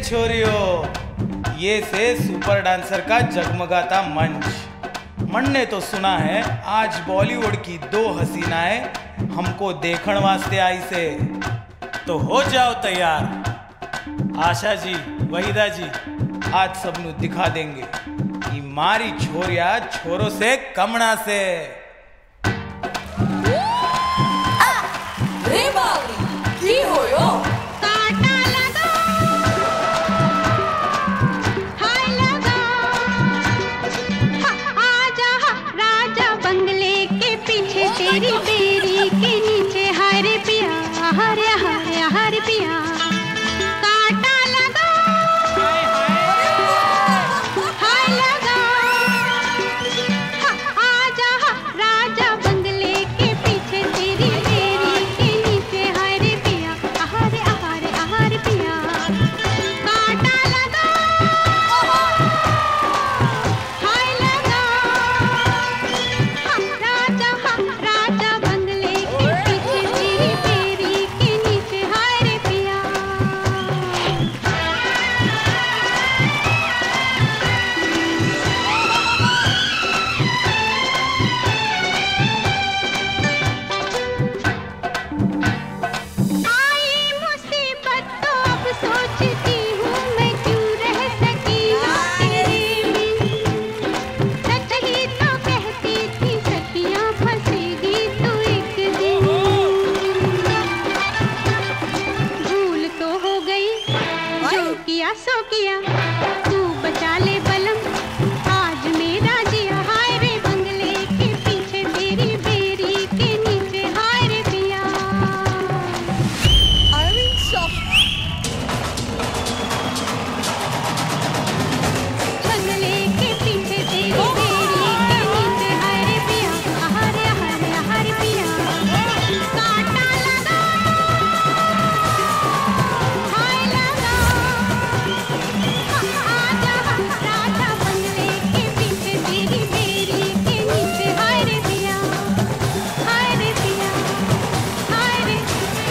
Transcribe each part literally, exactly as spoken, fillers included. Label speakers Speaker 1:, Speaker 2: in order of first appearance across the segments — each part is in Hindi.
Speaker 1: छोरियो, ये से सुपर डांसर का जगमगाता मंच। मन ने तो सुना है आज बॉलीवुड की दो हसीनाएं हमको देखण वास्ते आई से, तो हो जाओ तैयार। आशा जी, वहीदा जी आज सबनु दिखा देंगे कि मारी छोरिया छोरों से कमना से।
Speaker 2: रे बाबी की होयो?
Speaker 3: तेरी बेरी के नीचे हरे पिया, हरे हरे हरे पिया, कांटा लगा, हाय लगा, आजा राजा बंगले के पीछे तेरी बेरी के नीचे हरे पिया, हरे हरे हरे पिया, कांटा लगा, हाय लगा, राजा राजा बंगले के पीछे तेरी बेरी के नीचे हाय पिया। आई मुसीबत तो अब सोचती हूँ मैं क्यों रह सकी तेरे बिन। सच ही तो कहती थी सखियाँ फंसेगी तू एक दिन। भूल तो हो गई जो किया सो किया, तू बचा ले बलम आज मेरा जिया। हाय रे बंगले के पीछे तेरी बेरी के नीचे हाय रे पिया। बंगले के पीछे तेरी बेरी के नीचे हाय रे पिया, हरे हरे हरे पिया, कांटा लगा, हाय लगा, आजा राजा बंगले के पीछे तेरी बेरी के नीचे हाय रे पिया, हाय रे पिया, हाय रे।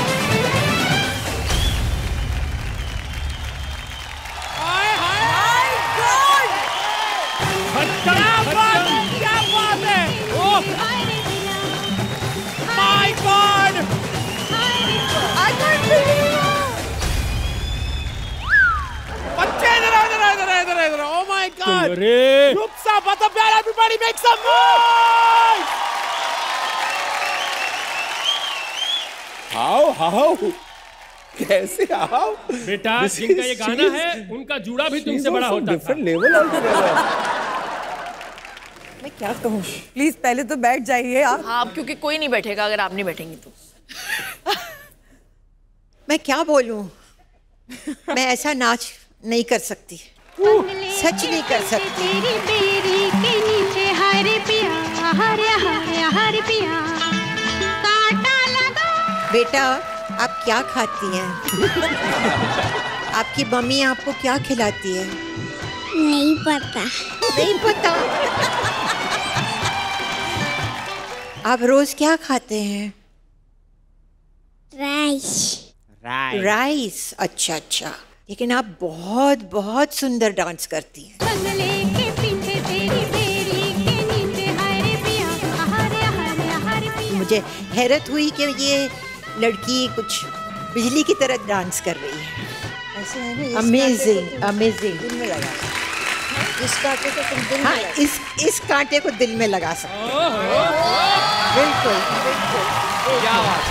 Speaker 4: क्या बात है! Oh my God! बच्चे इधर आओ, इधर आओ, इधर आओ, इधर आओ, इधर आओ! Oh my God!
Speaker 5: अरे
Speaker 4: Rupsa butterfly, everybody make some noise!
Speaker 5: How how कैसे आओ
Speaker 6: बेटा, जिनका ये गाना है उनका जूड़ा भी तुमसे बड़ा होता था।
Speaker 5: Different level altogether.
Speaker 7: मैं क्या कहूँ, प्लीज पहले तो बैठ जाइए आप।
Speaker 2: हाँ, क्योंकि कोई नहीं बैठेगा अगर आप नहीं बैठेंगी तो।
Speaker 8: मैं क्या बोलूं, मैं ऐसा नाच नहीं कर सकती, सच नहीं कर सकती।
Speaker 3: तेरी बेरी के नीचे हरे पिया, हरे हरे हरे पिया, कांटा लगा।
Speaker 8: बेटा आप क्या खाती हैं? आपकी मम्मी आपको क्या खिलाती है?
Speaker 3: नहीं पता।
Speaker 8: नहीं पता? आप रोज क्या खाते हैं?
Speaker 3: राइस।
Speaker 5: Right
Speaker 8: rice. अच्छा अच्छा, लेकिन आप बहुत बहुत सुंदर डांस करती हैं।
Speaker 3: बंगले के पीछे तेरी बेरी के नीचे हरे पिया, हरे हरे हरे पिया।
Speaker 8: मुझे हैरत हुई कि ये लड़की कुछ बिजली की तरह डांस कर रही है।
Speaker 7: ऐसे है ना,
Speaker 8: अमेजिंग अमेजिंग।
Speaker 7: दिल में लगा, इस कांटे को तुम दिल में
Speaker 8: हाँ,
Speaker 7: लगा।
Speaker 8: इस इस कांटे को दिल में लगा सकते हो। बिल्कुल बिल्कुल।
Speaker 4: क्या बात!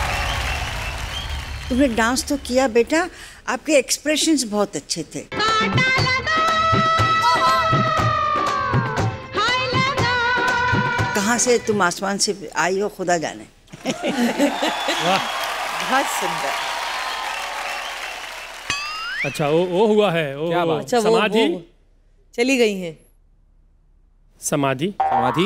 Speaker 7: तुमने डांस तो किया बेटा, आपके एक्सप्रेशंस बहुत अच्छे थे।
Speaker 3: कांटा लगा, हाय लगा।
Speaker 7: कहाँ से तुम आसमान से आई हो खुदा जाने।
Speaker 8: बहुत सुंदर।
Speaker 6: अच्छा, वो वो हुआ है वो,
Speaker 4: क्या बात?
Speaker 6: अच्छा, समाधि
Speaker 7: चली गई हैं।
Speaker 6: समाधि
Speaker 5: समाधि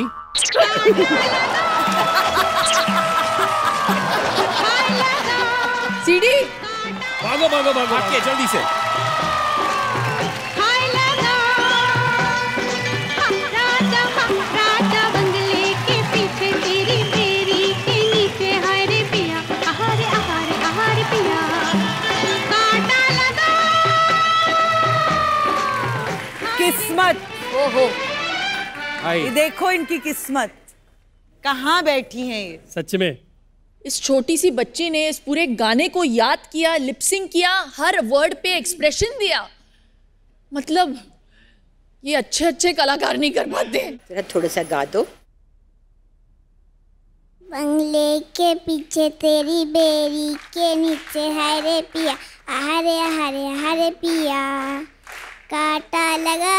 Speaker 2: सीढ़ी
Speaker 6: भागो भागो भागो
Speaker 5: आके जल्दी से।
Speaker 3: हाय लगा, राजा राजा बंगले के पीछे तेरी बेरी के नीचे हरे पिया, हरे हरे हरे पिया, कांटा लगा,
Speaker 2: ओहो
Speaker 7: ये देखो इनकी किस्मत, कहाँ बैठी हैं ये।
Speaker 6: सच में
Speaker 2: इस छोटी सी बच्ची ने इस पूरे गाने को याद किया, लिपसिंग किया, हर वर्ड पे एक्सप्रेशन दिया। मतलब ये अच्छे अच्छे कलाकार नहीं कर पाते।
Speaker 8: जरा थोड़ा सा गा दो।
Speaker 9: बंगले के पीछे तेरी बेरी के नीचे हरे पिया, हरे हरे हरे पिया, कांटा लगा।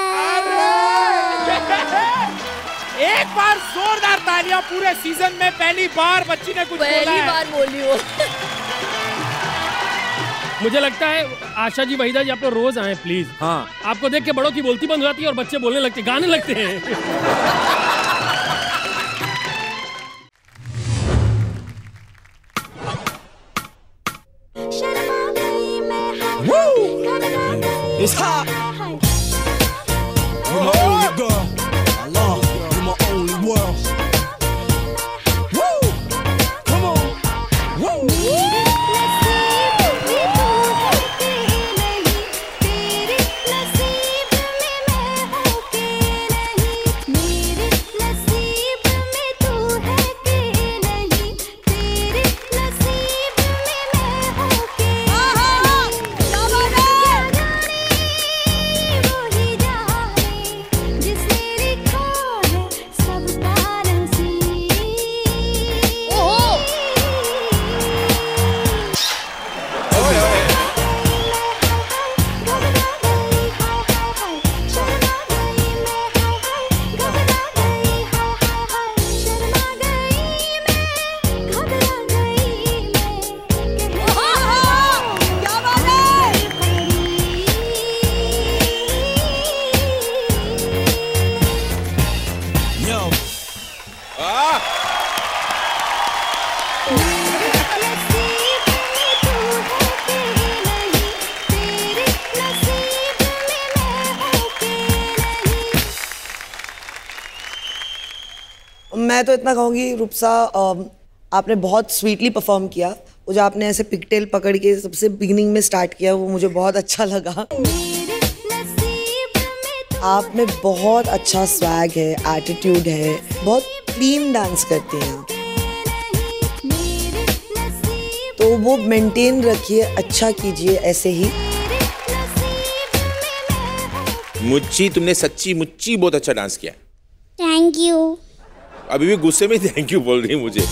Speaker 4: एक बार जोरदार तालियां। पूरे सीजन में पहली बार बच्ची ने कुछ बोला है।
Speaker 2: पहली बार बोली हो।
Speaker 6: मुझे लगता है आशा जी, वहीदा जी, आप लोग रोज आए प्लीज।
Speaker 5: हाँ,
Speaker 6: आपको देख के बड़ों की बोलती बंद हो जाती है और बच्चे बोलने लगते, गाने लगते हैं।
Speaker 5: it's hot. You're my only girl. I love you. You're my only world. Woo! Come on. Woo!
Speaker 7: मैं तो इतना कहूँगी रूपसा, आपने बहुत स्वीटली परफॉर्म किया। वो जो आपने ऐसे पिकटेल पकड़ के सबसे बिगिनिंग में स्टार्ट किया, वो मुझे बहुत अच्छा लगा। आप में बहुत अच्छा स्वैग है, एटीट्यूड है, बहुत क्लीन डांस करते हैं आप, तो वो मेंटेन रखिए, अच्छा कीजिए ऐसे ही।
Speaker 5: मुच्ची, तुमने सच्ची मुच्ची बहुत अच्छा डांस किया।
Speaker 9: Thank you.
Speaker 5: अभी भी गुस्से में थैंक यू बोल रही है मुझे।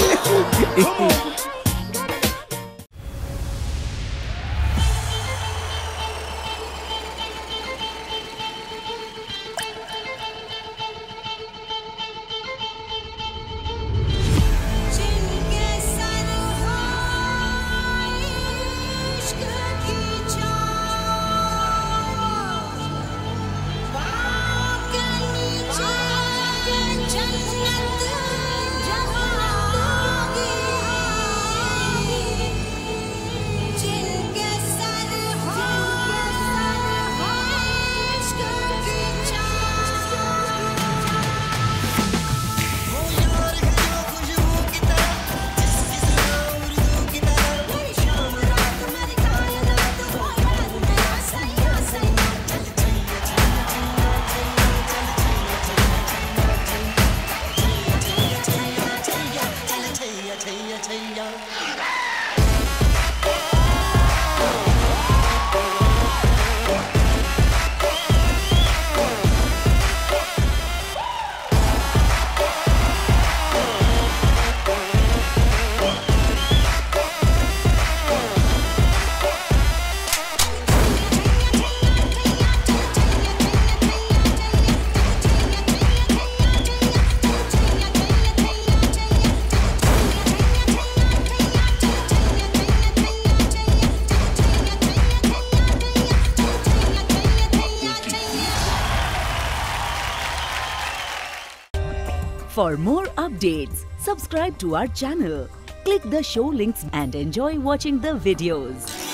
Speaker 10: For more updates, subscribe to our channel, click the show links and enjoy watching the videos.